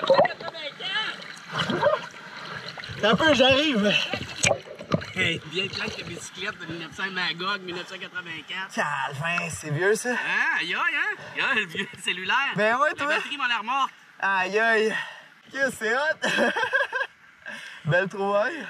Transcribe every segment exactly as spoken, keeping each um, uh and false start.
Un peu, j'arrive. Hey, bien claque la bicyclette de mille neuf cents Magog, mille neuf cent quatre-vingt-quatre. Calvin, c'est vieux ça? Hein? Aïe aïe, hein? Aïe, le vieux cellulaire. Ben ouais, toi. La batterie m'a l'air morte. Aïe aïe. Qu'est-ce que c'est hot? Belle trouvaille.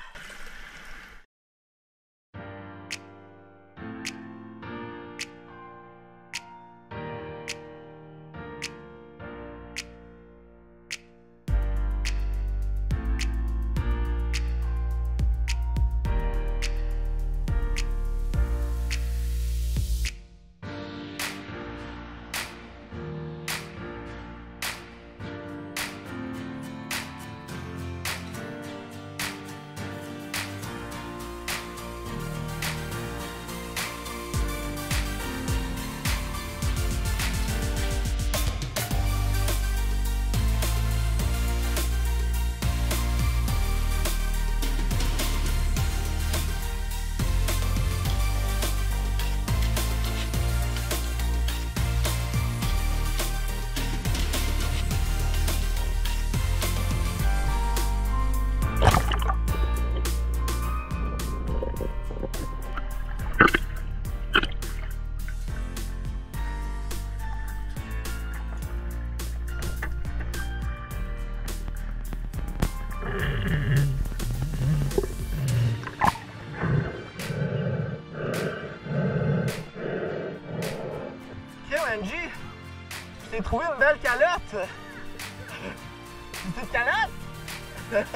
Angie, je t'ai trouvé une belle calotte. Une petite calotte?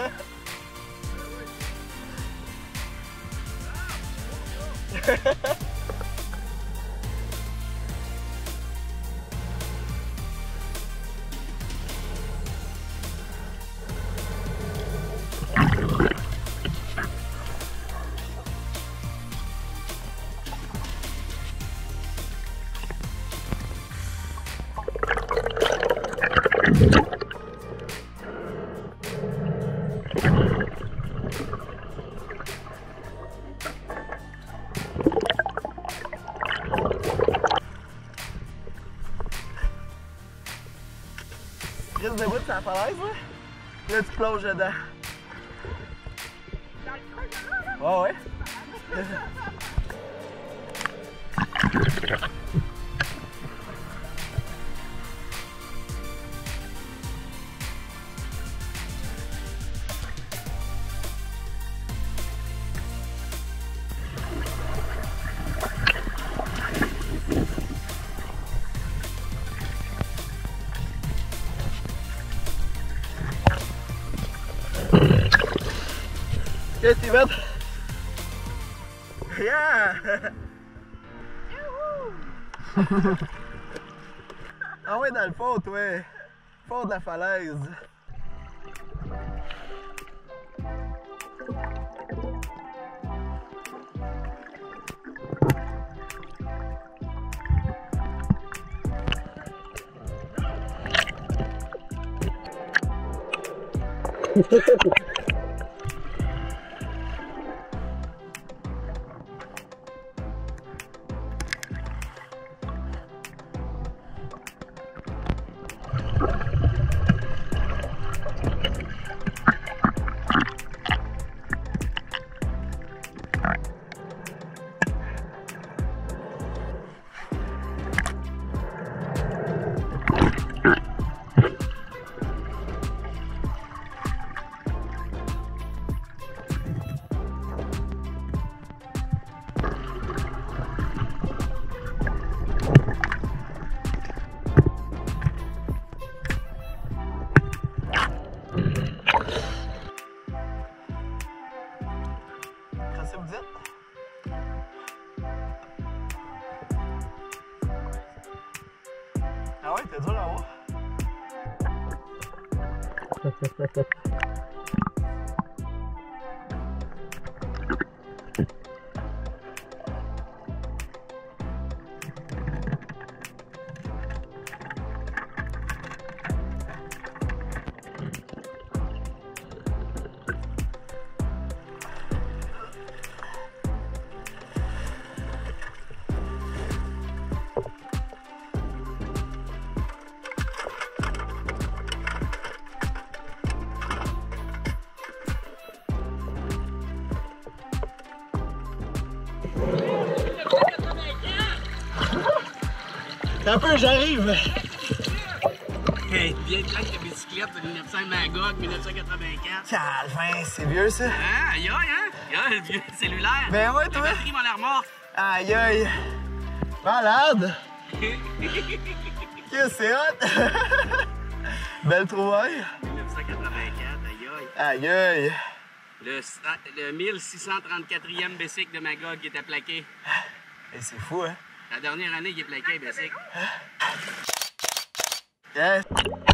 Reste debout de sa falaise, là. Là, tu plonges dedans. Oh, ouais. Ok, Steven. Yeah! Ah ouais, dans le fond, toi. Fond de la falaise. Qu'est-ce que vous dites? Ah ouais, t'es dur à voir. Un peu, j'arrive. Hey, vieille plaque de bicyclette de mille neuf cents Magog, mille neuf cent quatre-vingt-quatre. Calvin, c'est vieux ça. Hein? Aïe aïe, hein? Aïe, le vieux cellulaire. Ben ouais, toi. La batterie m'en l'air morte. Aïe aïe. Malade. Qu'est-ce que c'est hot? Belle trouvaille. mille neuf cent quatre-vingt-quatre, aïe aïe. Aïe aïe. Le, le mille six cent trente-quatrième bicycle de Magog qui était plaqué. Et c'est fou, hein? La dernière année, il est plaqué, le bicycle. Yes.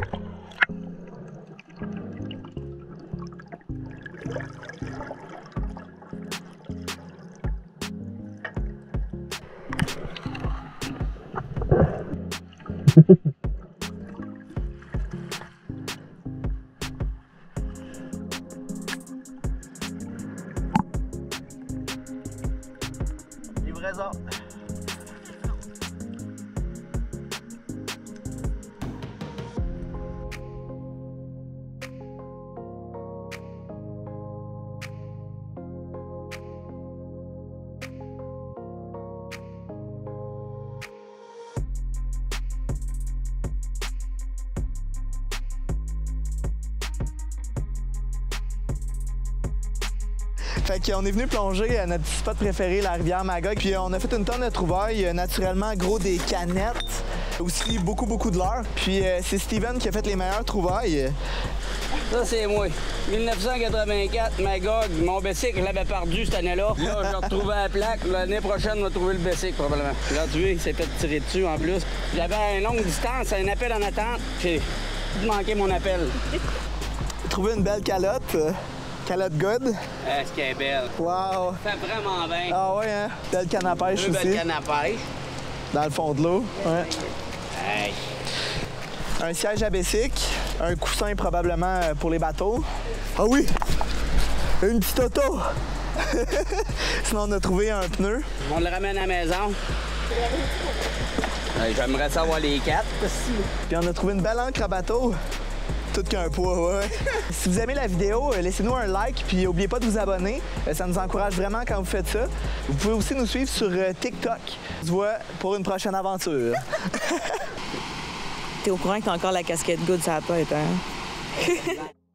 Livraison. Fait qu'on est venu plonger à notre spot préféré, la rivière Magog, puis on a fait une tonne de trouvailles, naturellement gros des canettes, aussi beaucoup beaucoup de leurre. Puis euh, c'est Steven qui a fait les meilleures trouvailles. Ça, c'est moi. mille neuf cent quatre-vingt-quatre, Magog. Mon bicycle, je l'avais perdu cette année-là. Là, j'ai retrouvé la plaque. L'année prochaine, on va trouver le bicycle, probablement. Là, tu vois, il s'est fait tirer dessus, en plus. J'avais une longue distance, un appel en attente. J'ai manqué mon appel. J'ai trouvé une belle calotte. Calotte good. Est-ce qu'elle est belle? Wow! Ça fait vraiment bien. Ah ouais, hein? Belle canne à pêche Deux aussi. belles cannes à pêche. Dans le fond de l'eau. Ouais. Hey. Un siège à bicycle. Un coussin probablement pour les bateaux. Ah oui! Une petite auto! Sinon, on a trouvé un pneu. On le ramène à la maison. Hey, j'aimerais savoir les quatre. Puis on a trouvé une belle encre à bateau. Tout qu'un poids, ouais. Si vous aimez la vidéo, laissez-nous un like, puis n'oubliez pas de vous abonner. Ça nous encourage vraiment quand vous faites ça. Vous pouvez aussi nous suivre sur TikTok. On se voit pour une prochaine aventure. T'es au courant que t'as encore la casquette good sur la tête, hein?